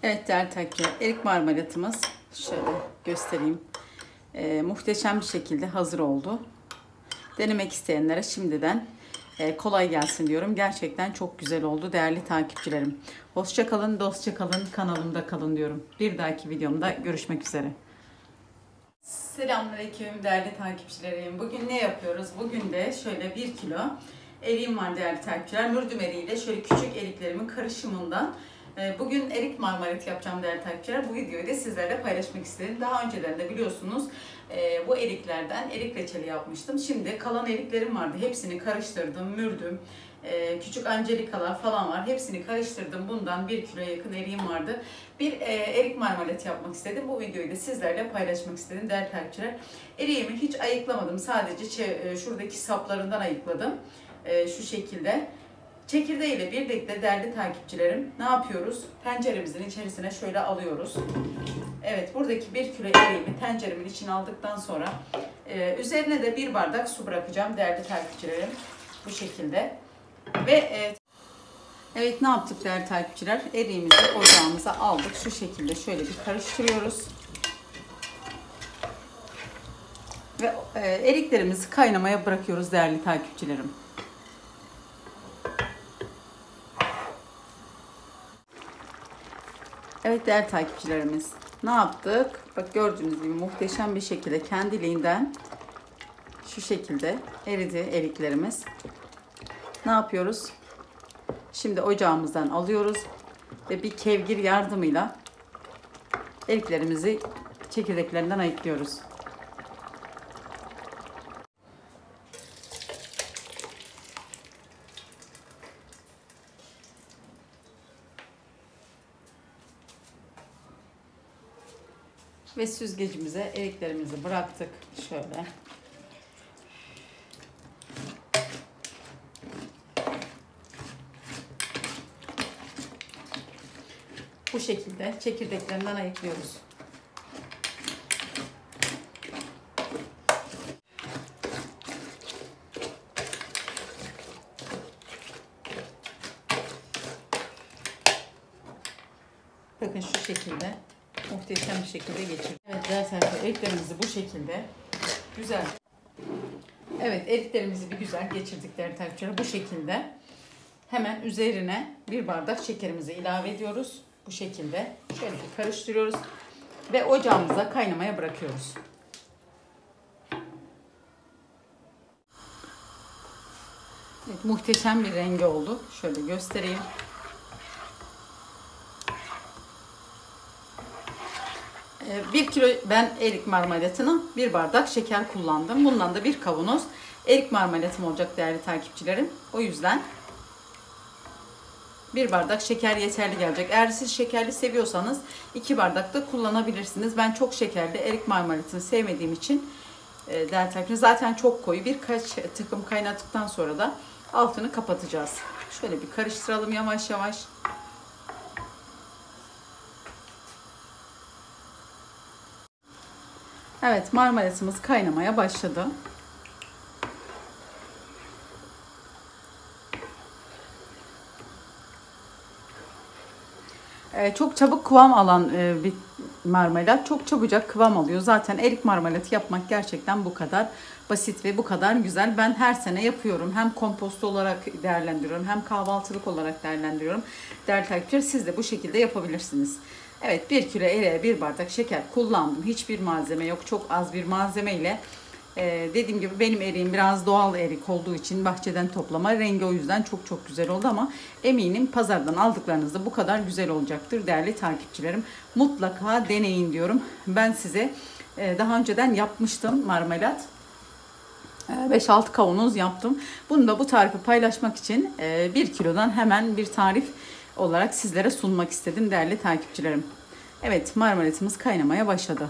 Evet değerli takipçiler, erik marmelatımız şöyle göstereyim. Muhteşem bir şekilde hazır oldu. Denemek isteyenlere şimdiden kolay gelsin diyorum. Gerçekten çok güzel oldu değerli takipçilerim. Hoşça kalın, dostça kalın, kanalımda kalın diyorum. Bir dahaki videomda görüşmek üzere. Selamünaleyküm değerli takipçilerim. Bugün ne yapıyoruz? Bugün de şöyle 1 kilo eriğim var değerli takipçiler. Mürdüm eriğiyle şöyle küçük eriklerimin karışımından bugün erik marmelatı yapacağım değerli takipçiler. Bu videoyu da sizlerle paylaşmak istedim. Daha önceden de biliyorsunuz bu eriklerden erik reçeli yapmıştım. Şimdi kalan eriklerim vardı. Hepsini karıştırdım. Mürdüm, küçük angelikalar falan var. Hepsini karıştırdım. Bundan 1 kiloya yakın eriğim vardı. Bir erik marmelatı yapmak istedim. Bu videoyu da sizlerle paylaşmak istedim değerli takipçiler. Eriğimi hiç ayıklamadım. Sadece şuradaki saplarından ayıkladım. Şu şekilde. Çekirdeğiyle birlikte değerli takipçilerim ne yapıyoruz? Tenceremizin içerisine şöyle alıyoruz. Evet, buradaki 1 kilo eriğimi tenceremin içine aldıktan sonra üzerine de 1 bardak su bırakacağım değerli takipçilerim. Bu şekilde. Ve evet, ne yaptık değerli takipçiler? Eriğimizi ocağımıza aldık. Şu şekilde şöyle bir karıştırıyoruz. Ve eriklerimizi kaynamaya bırakıyoruz değerli takipçilerim. Evet değerli takipçilerimiz, ne yaptık? Bak, gördüğünüz gibi muhteşem bir şekilde kendiliğinden şu şekilde eridi eriklerimiz. Ne yapıyoruz? Şimdi ocağımızdan alıyoruz ve bir kevgir yardımıyla eriklerimizi çekirdeklerinden ayıklıyoruz. Ve süzgecimize eriklerimizi bıraktık. Şöyle. Bu şekilde çekirdeklerinden ayıklıyoruz. Bakın şu şekilde. Muhteşem bir şekilde geçirdik. Evet zaten eriklerimizi bu şekilde güzel. Evet, eriklerimizi bir güzel geçirdik değerli takipçiler. Bu şekilde hemen üzerine 1 bardak şekerimizi ilave ediyoruz. Bu şekilde şöyle bir karıştırıyoruz ve ocağımıza kaynamaya bırakıyoruz. Evet, muhteşem bir rengi oldu. Şöyle göstereyim. 1 kilo ben erik marmelatına 1 bardak şeker kullandım. Bundan da 1 kavanoz erik marmelatım olacak değerli takipçilerim. O yüzden 1 bardak şeker yeterli gelecek. Eğer siz şekerli seviyorsanız 2 bardak da kullanabilirsiniz. Ben çok şekerli erik marmelatını sevmediğim için değerli takipçilerim, zaten çok koyu. Birkaç tıkım kaynattıktan sonra da altını kapatacağız. Şöyle bir karıştıralım yavaş yavaş. Evet, marmelatımız kaynamaya başladı. Çok çabuk kıvam alan bir marmelat. Çok çabucak kıvam alıyor. Zaten erik marmelatı yapmak gerçekten bu kadar basit ve bu kadar güzel. Ben her sene yapıyorum. Hem komposto olarak değerlendiriyorum, hem kahvaltılık olarak değerlendiriyorum. Değerli takipçiler, siz de bu şekilde yapabilirsiniz. Evet, 1 kilo eriğe 1 bardak şeker kullandım. Hiçbir malzeme yok. Çok az bir malzemeyle. Dediğim gibi benim eriğim biraz doğal erik olduğu için bahçeden toplama. Rengi o yüzden çok çok güzel oldu ama eminim pazardan aldıklarınızda bu kadar güzel olacaktır değerli takipçilerim. Mutlaka deneyin diyorum. Ben size daha önceden yapmıştım marmelat. 5-6 kavanoz yaptım. Bunu da bu tarifi paylaşmak için 1 kilodan hemen bir tarif olarak sizlere sunmak istedim değerli takipçilerim. Evet, marmelatımız kaynamaya başladı.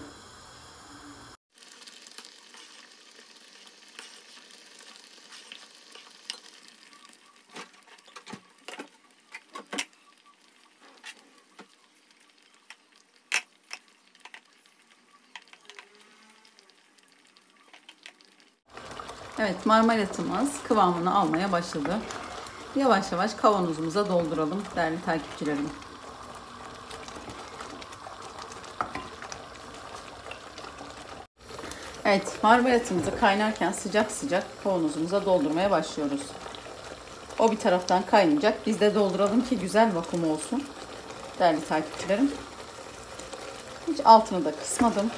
Evet, marmelatımız kıvamını almaya başladı. Yavaş yavaş kavanozumuza dolduralım değerli takipçilerim. Evet, marmelatımızı kaynarken sıcak sıcak kavanozumuza doldurmaya başlıyoruz. O bir taraftan kaynayacak. Biz de dolduralım ki güzel vakum olsun. Değerli takipçilerim. Hiç altını da kısmadım.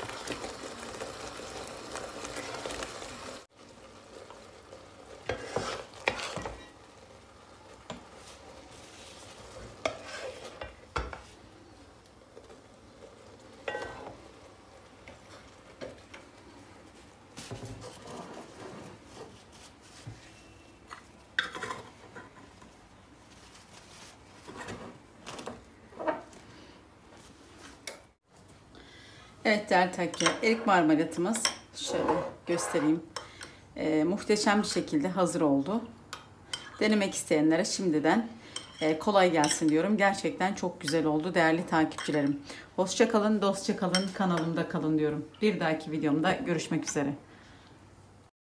Evet değerli takipçiler, erik marmelatımız şöyle göstereyim. Muhteşem bir şekilde hazır oldu. Denemek isteyenlere şimdiden kolay gelsin diyorum. Gerçekten çok güzel oldu değerli takipçilerim. Hoşça kalın, dostça kalın, kanalımda kalın diyorum. Bir dahaki videomda görüşmek üzere.